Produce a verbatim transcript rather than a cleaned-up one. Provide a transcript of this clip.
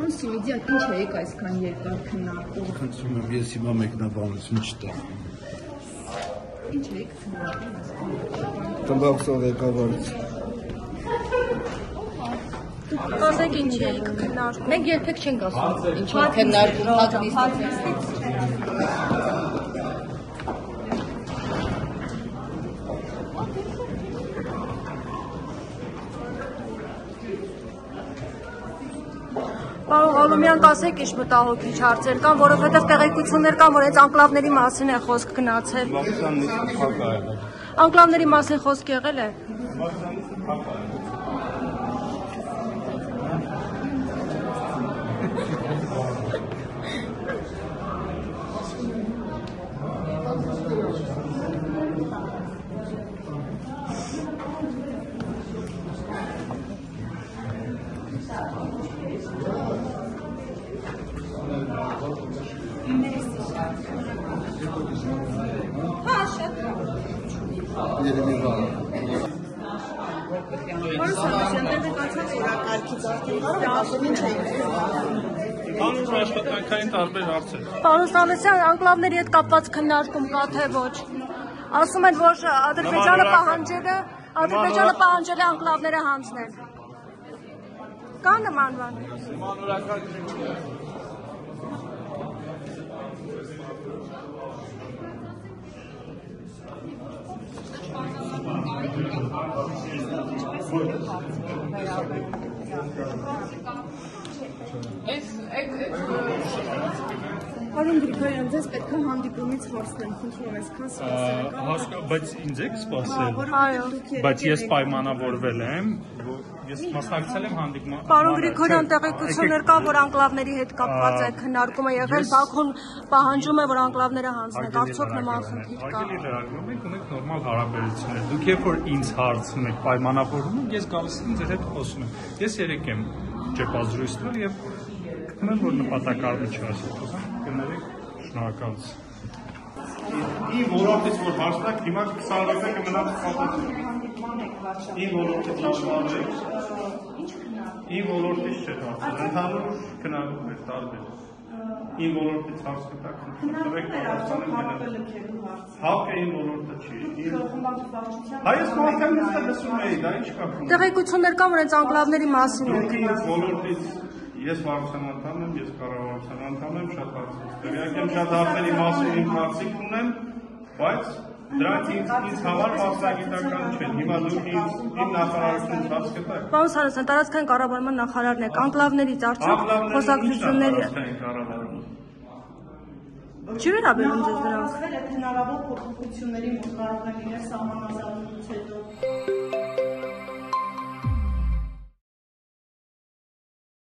Պարոն Սիմիդյան, ինչ եք այսքան երկար քննարկում։ Խնդրում եմ, ես հիմա մեկնաբանություն չտամ։ Ինչ եք քննարկում։ Տնտեսող ղեկավարից։ Ասեք ինչ եք քննարկում։ Մենք երբեք չենք ասում, ինչ եք քննարկում, հատվիստից։ Պարոն Ալումյան, կասեք ինչ մտահոգիչ հարցեր կան, որովհետև տեղեկություններ կան, որ այս անկլավների մասին է խոսք գնացել։ Անկլավների մասին խոսք եղել է։ Պարոն Սամեսյան, անկլավների հետ կապված քննարկում կա թե ոչ։ Ասում են, որ Ադրբեջանը պահանջել է, Ադրբեջանը պահանջել է անկլավները հանձնել։ Կա նման բան։ Պարոն Գրիգորյան, ձեզ պետք է հանդիպումից հարցնեմ, խնդրում եմ, այսքան սպասել։ Բայց ինձ եք սպասել։ Այո։ Բայց ես պայմանավորվել եմ, ես մասնակցել եմ հանդիպման։ Պարոն Գրիգորյան, տեղեկություններ կան, որ անկլավների հետ կապված է քննարկումը եղել, Բաքուն պահանջում է, որ անկլավները հանձնեք, արդյոք նման խնդիր կա։ Ագելի լրագրում ենք, ունենք նորմալ հարաբերություններ։ Դուք երբ որ ինձ հարցնում եք, պայմանավորվում եք, ես գալիս եմ ձեր հետ խոսում եմ։ Ես երեք եմ ճեպազրույց տվել եւ գտնում եմ, որ նպատակարարը չի ասում։ Կներեք, շնորհակալություն։ Իմ ոլորտից որ հարցնակ, հիմա քսան րոպե կմնաց պատասխան։ Իմ ոլորտից հարցնակ։ Իմ ոլորտից չէ հարցը, ընդհանուր քննարկում էր տարբեր։ Իմ ոլորտից հարց կտակ, տվեք պատասխանել գնալ։ Հապը իմ ոլորտը չի։ Հայոց մարդկան նստել լսում էի, դա ինչ կա։ Տեղեկություններ կան, որ այս անկլավների մասին է։ Դուք ինձ ոլորտից ես վարչության անդամ եմ, ես կառավարության անդամ եմ, շատ հարցից տեղյակ եմ, շատ հարցերի մասին իմ կարծիք ունեմ, բայց դրանք ինձ համար մասնագիտական չեն։ Հիմա դուք ինձ իմ նախարարությունից հարց կտաք։ Պարոն Սարասյան, տարածքային կառավարման նախարարն եք, անկլավներից արդյոք խոսակցությունների Չի վերաբերում ձեզ դրանք։ Հնարավոր փոփոխությունների մոտ կարող է լինել սահմանազատություն